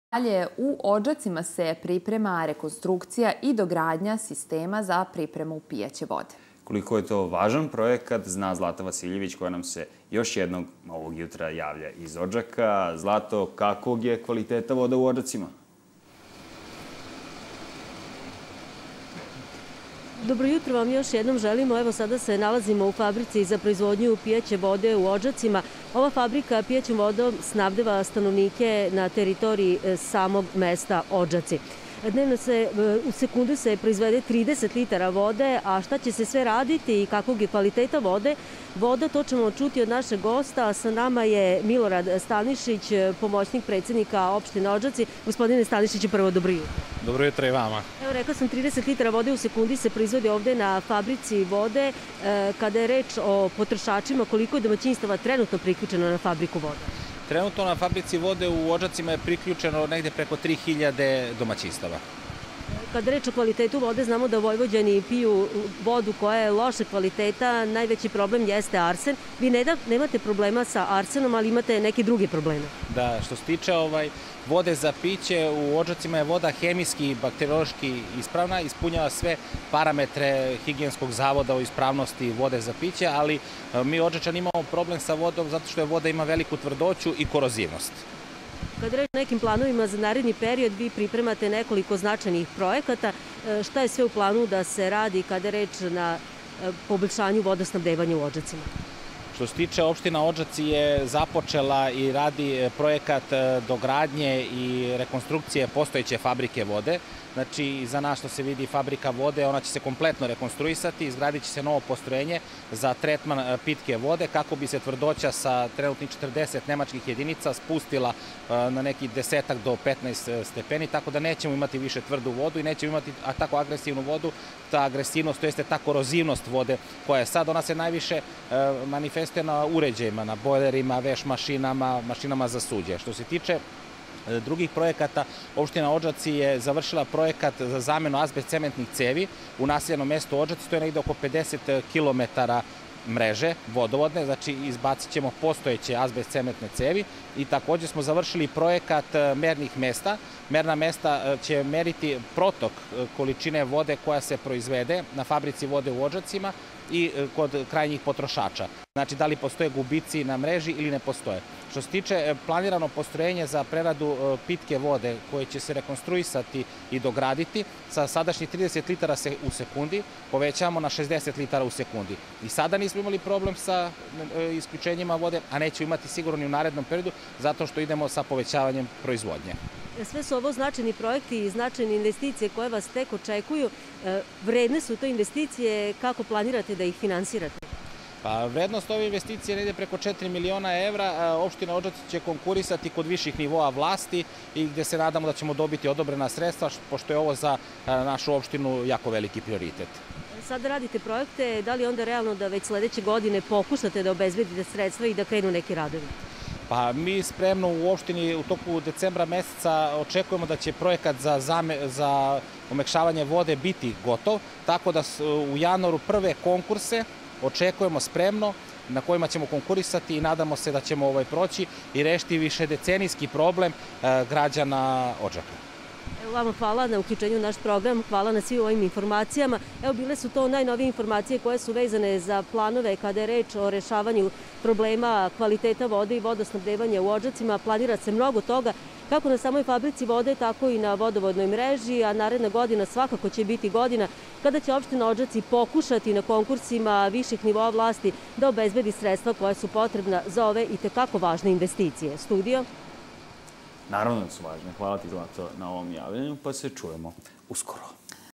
Dalje, u Odžacima se priprema rekonstrukcija i dogradnja sistema za pripremu pijaće vode. Koliko je to važan projekat, zna Zlata Vasiljević, koja nam se još jednog ovog jutra javlja iz Odžaka. Zlato, kakvog je kvaliteta voda u Odžacima? Dobro jutro vam još jednom želimo. Evo sada se nalazimo u fabrici za proizvodnju pijaće vode u Odžacima. Ova fabrika pijaćom vodom snabdeva stanovnike na teritoriji samog mesta Odžaci. Dnevno u sekundu se proizvede 30 litara vode, a šta će se sve raditi i kakvog je kvaliteta vode, to ćemo čuti od našeg gosta. Sa nama je Milorad Stanišić, pomoćnik predsjednika opštine Odžaci. Gospodine Stanišiću, prvo dobro jutro. Dobro jutro i vama. Evo, rekla sam, 30 litara vode u sekundi se proizvodi ovde na fabrici vode. Kada je reč o potrošačima, koliko je domaćinstava trenutno priključeno na fabriku vode? Trenutno na fabrici vode u Odžacima je priključeno negde preko 3000 domaćinstava. Kada reč o kvalitetu vode, znamo da Vojvođani piju vodu koja je loše kvaliteta. Najveći problem jeste arsen. Vi nemate problema sa arsenom, ali imate neke druge probleme. Da, što se tiče vode za piće, u Odžacima je voda hemijski i bakteriološki ispravna, ispunjava sve parametre higijenskog zavoda o ispravnosti vode za piće, ali mi Odžačani imamo problem sa vodom zato što je voda ima veliku tvrdoću i korozivnost. Kada reč o nekim planovima za naredni period, vi pripremate nekoliko značajnih projekata. Šta je sve u planu da se radi kada je reč na poboljšanju vodosnabdevanja u Odžacima? Što se tiče, opština Odžaci je započela i radi projekat dogradnje i rekonstrukcije postojeće fabrike vode. Znači, za nas što se vidi fabrika vode, ona će se kompletno rekonstruisati, izgradit će se novo postrojenje za tretman pitke vode kako bi se tvrdoća sa trenutnih 40 nemačkih jedinica spustila na neki 10 do 15 stepeni, tako da nećemo imati više tvrdu vodu i nećemo imati tako agresivnu vodu. Ta agresivnost, to jeste ta korozivnost vode koja je sad, ona se najviše manifestuje na uređajima, na bojlerima, veš mašinama, mašinama za suđe. Što se tiče drugih projekata, opština Odžaci je završila projekat za zamenu azbest cementnih cevi u naseljenom mestu Odžaci. To je negde oko 50 kilometara mreže vodovodne, znači izbacit ćemo postojeće azbest cementne cevi i također smo završili projekat mernih mesta. Merna mesta će meriti protok količine vode koja se proizvede na fabrici vode u Odžacima i kod krajnjih potrošača. Znači, da li postoje gubici na mreži ili ne postoje. Što se tiče planirano postrojenje za preradu pitke vode koje će se rekonstruisati i dograditi, sa sadašnjih 30 litara u sekundi povećavamo na 60 litara u sekundi. I sada nismo imali problem sa isključenjima vode, a nećemo imati sigurno ni u narednom periodu, zato što idemo sa povećavanjem proizvodnje. Sve su ovo značajni projekti i značajne investicije koje vas tek očekuju. Vredne su to investicije, kako planirate da ih finansirate? Pa, vrednost ove investicije je negde preko 4 miliona evra. Opština Odžaci će konkurisati kod viših nivoa vlasti i gde se nadamo da ćemo dobiti odobrena sredstva, pošto je ovo za našu opštinu jako veliki prioritet. Sada radite projekte, da li je onda realno da već sledeće godine pokušate da obezbedite sredstva i da krenu neki radovi? Pa, mi spremno u opštini u toku decembra meseca očekujemo da će projekat za omekšavanje vode biti gotov, tako da u januaru prve konkurse očekujemo spremno na kojima ćemo konkurisati i nadamo se da ćemo proći i rešiti višedecenijski problem građana Odžaka. Evo, vama hvala na uključenju u naš program, hvala na svim ovim informacijama. Evo, bile su to najnovije informacije koje su vezane za planove kada je reč o rešavanju problema kvaliteta vode i vodosnabdevanja u Odžacima. Planira se mnogo toga, kako na samoj fabrici vode, tako i na vodovodnoj mreži, a naredna godina svakako će biti godina kada će opština Odžaci pokušati na konkursima viših nivoa vlasti da obezbedi sredstva koja su potrebna za ove itekako važne investicije. Studio? Naravno da su važne. Hvala ti, Zlato, na ovom javljanju, pa se čujemo uskoro.